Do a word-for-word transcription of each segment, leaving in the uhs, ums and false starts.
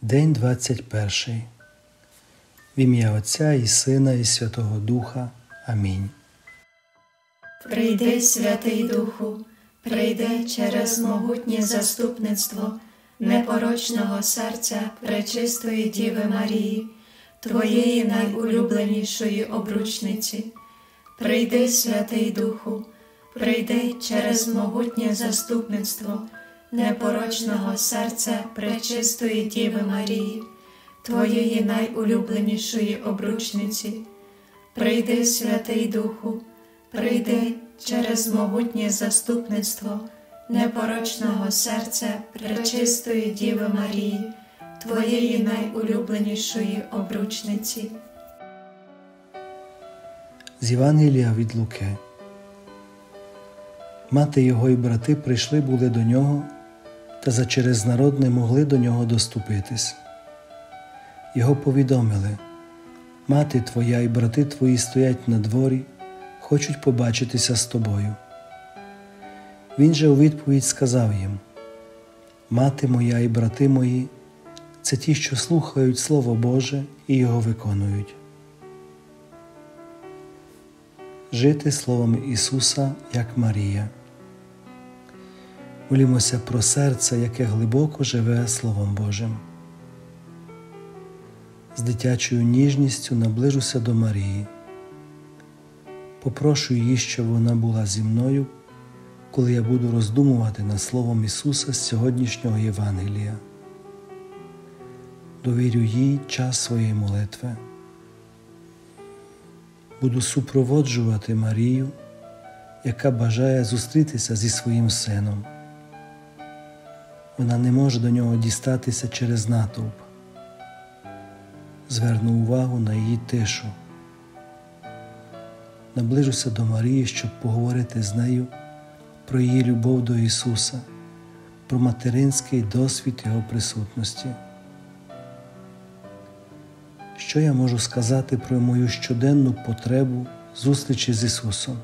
День двадцять перший. В ім'я Отця і Сина і Святого Духа. Амінь. Прийди, Святий Духу, прийди через могутнє заступництво непорочного серця пречистої Діви Марії, Твоєї найулюбленішої обручниці. Прийди, Святий Духу, прийди через могутнє заступництво непорочного серця пречистої Діви Марії, Твоєї найулюбленішої обручниці. Прийди, Святий Духу, прийди через могутнє заступництво непорочного серця пречистої Діви Марії, Твоєї найулюбленішої обручниці. З Євангелія від Луки. Мати його і брати прийшли були до нього, та за через народ не могли до нього доступитись. Його повідомили: мати твоя і брати твої стоять на дворі, хочуть побачитися з тобою. Він же у відповідь сказав їм: мати моя і брати мої – це ті, що слухають Слово Боже і його виконують. Жити Словом Ісуса, як Марія. Молімося про серце, яке глибоко живе Словом Божим. З дитячою ніжністю наближуся до Марії. Попрошу її, щоб вона була зі мною, коли я буду роздумувати над Словом Ісуса з сьогоднішнього Євангелія. Довірю їй час своєї молитви. Буду супроводжувати Марію, яка бажає зустрітися зі своїм сином. Вона не може до нього дістатися через натовп. Зверну увагу на її тишу. Наближуся до Марії, щоб поговорити з нею про її любов до Ісуса, про материнський досвід Його присутності. Що я можу сказати про мою щоденну потребу зустрічі з Ісусом?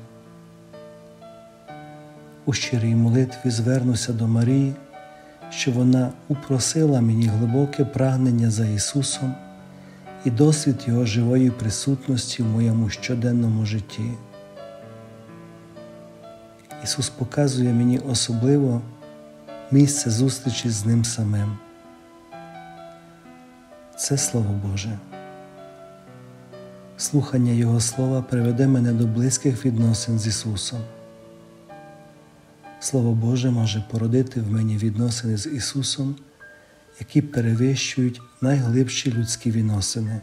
У щирій молитві звернуся до Марії, щоб вона упросила мені глибоке прагнення за Ісусом і досвід Його живої присутності в моєму щоденному житті. Ісус показує мені особливо місце зустрічі з Ним самим. Це Слово Боже. Слухання Його Слова приведе мене до близьких відносин з Ісусом. Слово Боже може породити в мені відносини з Ісусом, які перевищують найглибші людські відносини.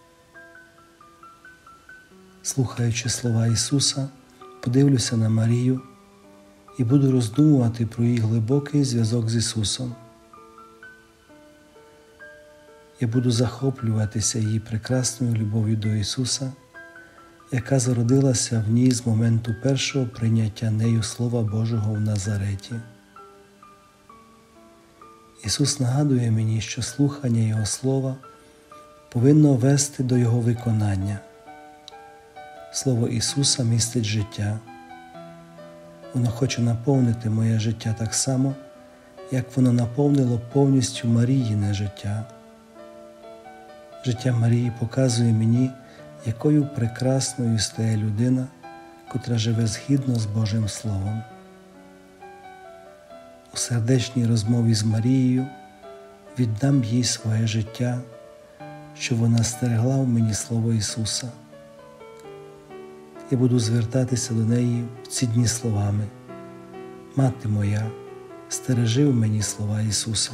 Слухаючи слова Ісуса, подивлюся на Марію і буду роздумувати про її глибокий зв'язок з Ісусом. Я буду захоплюватися її прекрасною любов'ю до Ісуса, яка зародилася в ній з моменту першого прийняття нею Слова Божого в Назареті. Ісус нагадує мені, що слухання Його Слова повинно вести до Його виконання. Слово Ісуса містить життя. Воно хоче наповнити моє життя так само, як воно наповнило повністю Маріїне життя. Життя Марії показує мені, якою прекрасною стає людина, котра живе згідно з Божим Словом. У сердечній розмові з Марією віддам їй своє життя, щоб вона стерегла в мені Слово Ісуса. Я буду звертатися до неї в ці дні словами: мати моя, стережи в мені слова Ісуса.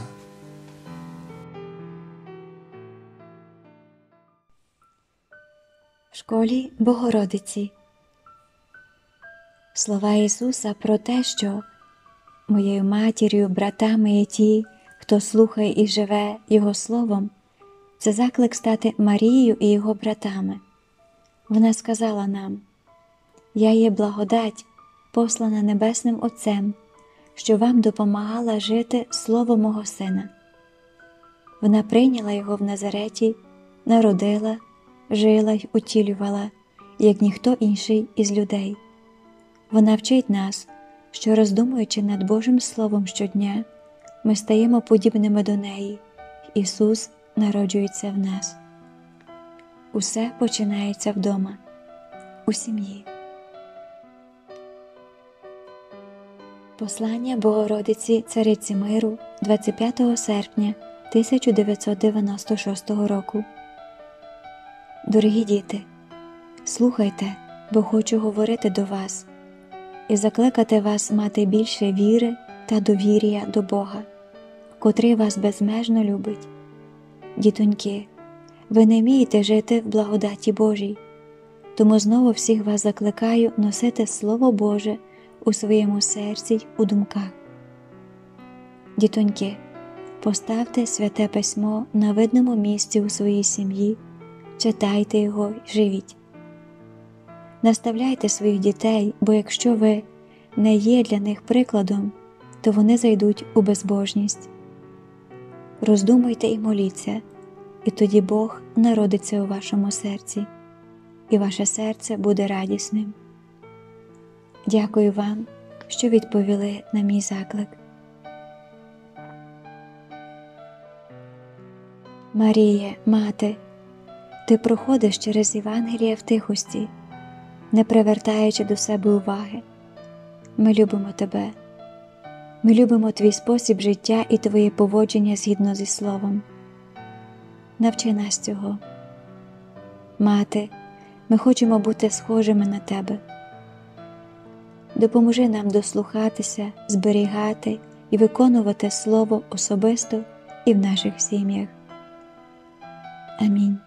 В школі Богородиці. Слова Ісуса про те, що моєю матір'ю, братами є ті, хто слухає і живе Його Словом, це заклик стати Марією і Його братами. Вона сказала нам: «Я є благодать, послана Небесним Отцем, що вам допомагала жити Слово Мого Сина». Вона прийняла Його в Назареті, народила, жила й утілювала, як ніхто інший із людей. Вона вчить нас, що, роздумуючи над Божим Словом щодня, ми стаємо подібними до неї Ісус народжується в нас. Усе починається вдома, у сім'ї. Послання Богородиці Цариці Миру двадцять п'ятого серпня тисяча дев'ятсот дев'яносто шостого року. Дорогі діти, слухайте, бо хочу говорити до вас і закликати вас мати більше віри та довір'я до Бога, котрий вас безмежно любить. Дітоньки, ви не вмієте жити в благодаті Божій, тому знову всіх вас закликаю носити Слово Боже у своєму серці й у думках. Дітоньки, поставте Святе Письмо на видному місці у своїй сім'ї, читайте його й живіть. Наставляйте своїх дітей, бо якщо ви не є для них прикладом, то вони зайдуть у безбожність. Роздумуйте і моліться, і тоді Бог народиться у вашому серці, і ваше серце буде радісним. Дякую вам, що відповіли на мій заклик. Маріє, Мати, ти проходиш через Євангеліє в тихості, не привертаючи до себе уваги. Ми любимо тебе. Ми любимо твій спосіб життя і твоє поводження згідно зі Словом. Навчи нас цього. Мати, ми хочемо бути схожими на тебе. Допоможи нам дослухатися, зберігати і виконувати Слово особисто і в наших сім'ях. Амінь.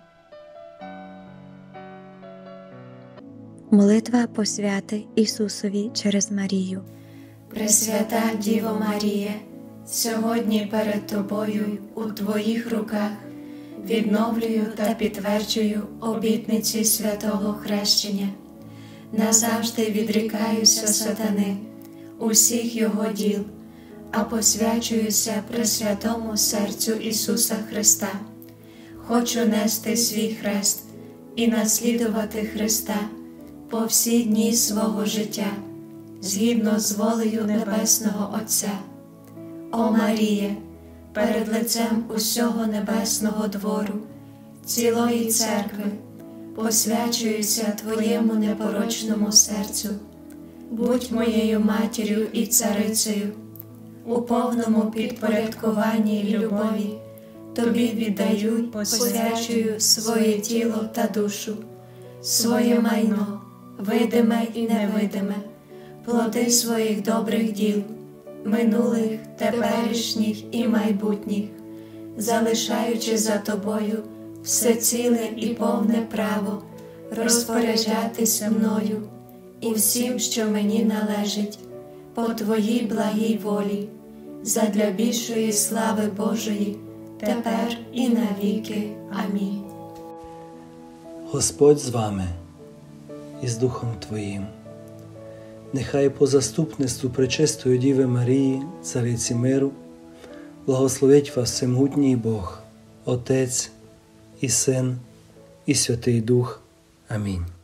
Молитва посвяти Ісусові через Марію. Пресвята Діво Маріє, сьогодні перед Тобою у Твоїх руках відновлюю та підтверджую обітниці святого хрещення. Назавжди відрікаюся сатани, усіх його діл, а посвячуюся Пресвятому серцю Ісуса Христа. Хочу нести свій хрест і наслідувати Христа по всі дні свого життя, згідно з волею Небесного Отця. О Маріє, перед лицем усього небесного двору, цілої церкви, посвячуюся Твоєму непорочному серцю. Будь моєю матір'ю і царицею, у повному підпорядкуванні й любові Тобі віддаю й посвячую своє тіло та душу, своє майно, видиме і невидиме, плоди своїх добрих діл, минулих, теперішніх і майбутніх, залишаючи за Тобою все ціле і повне право розпоряджатися мною і всім, що мені належить, по Твоїй благій волі, задля більшої слави Божої, тепер і навіки. Амінь. Господь з вами і з Духом Твоїм. Нехай по заступництву Пречистої Діви Марії, Цариці Миру, благословить вас всемогутній Бог, Отець і Син і Святий Дух. Амінь.